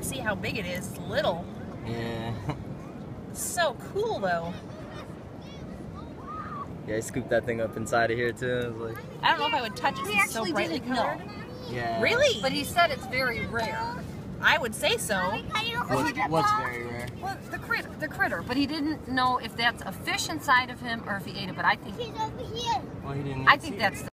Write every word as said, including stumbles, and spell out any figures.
see how big it is. It's little. Yeah. So cool, though. Yeah, I scooped that thing up inside of here, too. It was like... I don't know if I would touch it. He It's so actually brightly didn't colored. know. Yeah. Really? But he said it's very rare. I would say so. What's, what's very rare? Well, the critter, the critter, but he didn't know if that's a fish inside of him or if he ate it. But I think, Well, he didn't I think that's. The